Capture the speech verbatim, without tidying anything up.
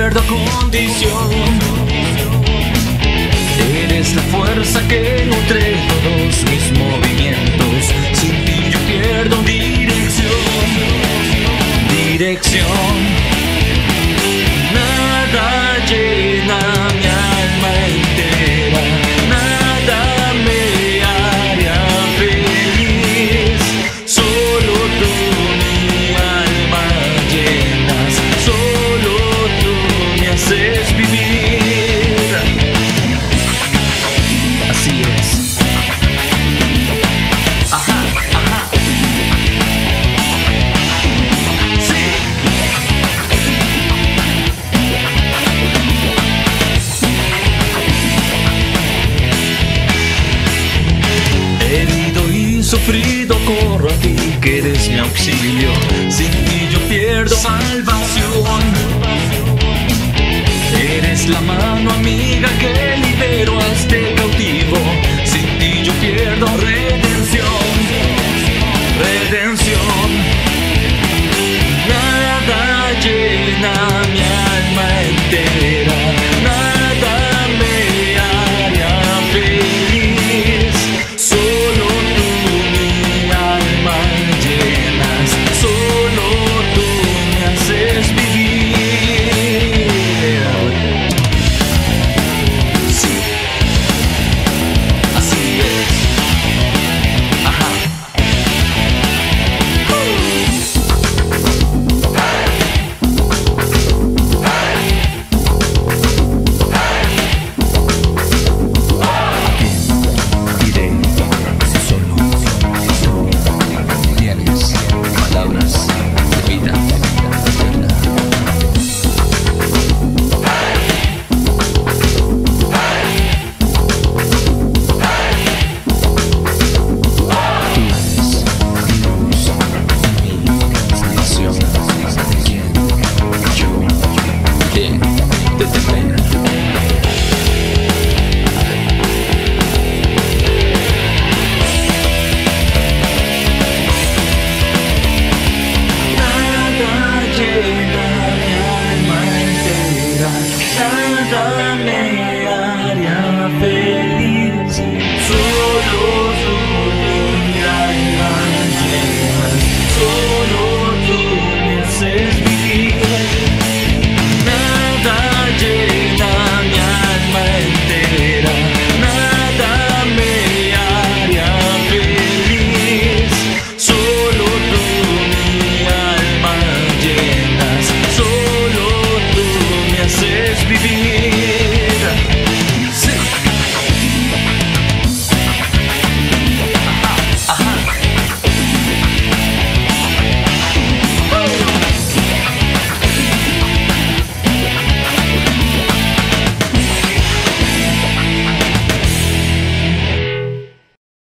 pierdo condición. Eres la fuerza que nutre todos mis movimientos. Sin ti yo pierdo dirección. Dirección. Nada llena mi alma entera. Nada me haría feliz. Solo tú mi alma llenas. Solo tú me haces vivir. Así es. Ajá, ajá. Sí. Herido y sufrido corro a ti, que eres mi auxilio. Sin ti yo pierdo salvación. Eres la mano amiga que libero a este cautivo. Sin ti yo pierdo re